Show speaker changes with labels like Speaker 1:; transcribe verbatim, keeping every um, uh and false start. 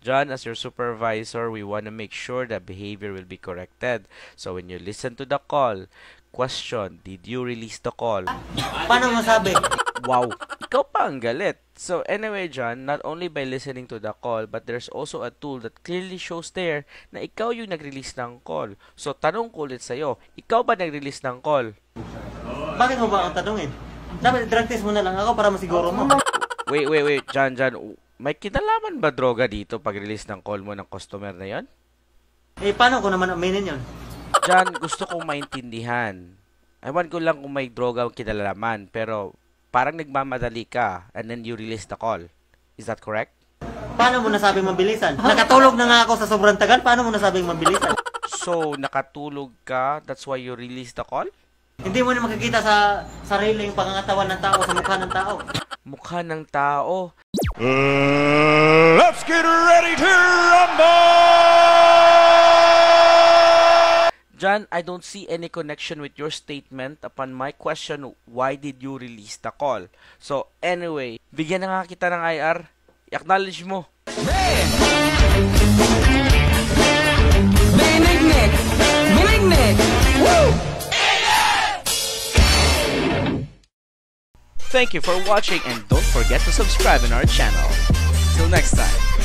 Speaker 1: John, as your supervisor, we want to make sure that behavior will be corrected. So when you listen to the call, question, did you release the call?
Speaker 2: Paano masabi?
Speaker 1: Wow, ikaw pa ang galit. So anyway, John, not only by listening to the call, but there's also a tool that clearly shows there na ikaw yung nag-release ng call. So tanong ko ulit sa'yo, ikaw ba nag-release ng call?
Speaker 2: Bakit mo ba ang tanungin? Dapat drug test mo na lang ako para masiguro mo.
Speaker 1: Wait, wait, wait, John, John, may kinalaman ba droga dito pag-release ng call mo ng customer na yon?
Speaker 2: Eh, paano ko naman aminin yon?
Speaker 1: John, gusto kong maintindihan. Ewan ko lang kung may droga ang kinalaman, pero parang nagmamadali ka and then you release the call. Is that correct?
Speaker 2: Paano mo nasabing mabilisan? Nakatulog na nga ako sa sobrang tagal, paano mo nasabing mabilisan?
Speaker 1: So, nakatulog ka, that's why you release the call?
Speaker 2: Hindi mo na makikita sa sariling pangangatawan ng tao, sa mukha ng tao.
Speaker 1: Mukha ng tao.
Speaker 3: Uh, let's get ready to rumble!
Speaker 1: John, I don't see any connection with your statement upon my question, why did you release the call? So, anyway, bigyan na nga kita ng I R. I-acknowledge mo.
Speaker 4: Benignick! Benignick! Woo!
Speaker 1: Thank you for watching and don't forget to subscribe in our channel. Till next time.